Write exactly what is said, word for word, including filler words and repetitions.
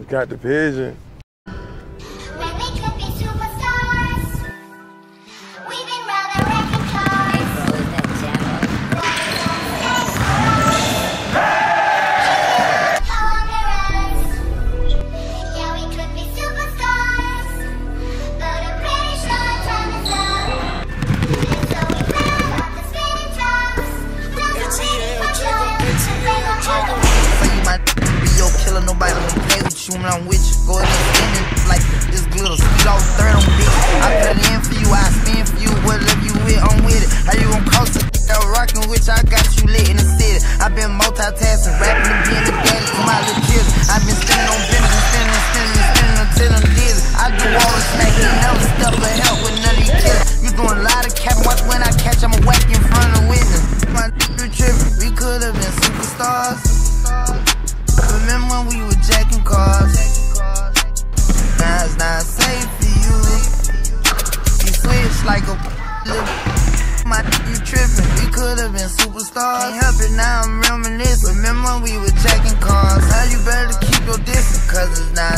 We got the vision. When we could be superstars, we've been rather wrecking cars. Yeah, we could be superstars, but a British long time is up. So we grab up the spinning tops. A T L, check em, A T L, check em. Say you might be your killer, nobody wanna play with you when I'm with you. Go ahead and spin it like this glitter. Speed off third on big. I put it in for you, I spin for you. Whatever you with, I'm with it. How you gon' cost it? That rockin' which I got you lit in the city. I been multitasking, rapping and being the daddy to my little kids. I been spinning on business and spinning and spinning and spinning until I'm dizzy. I do all the smack, you never step or help with none of you kids. You doing a lot of cap, watch when I catch, I'ma whack in front of the witness. My nigga trippin', we could've been superstars. Remember when we were jacking cars? Now it's not safe for you. You switch like a my you trippin', we could've been superstars. Can't help it, now I'm reminiscing. Remember when we were jacking cars? How you better keep your distance, cause it's not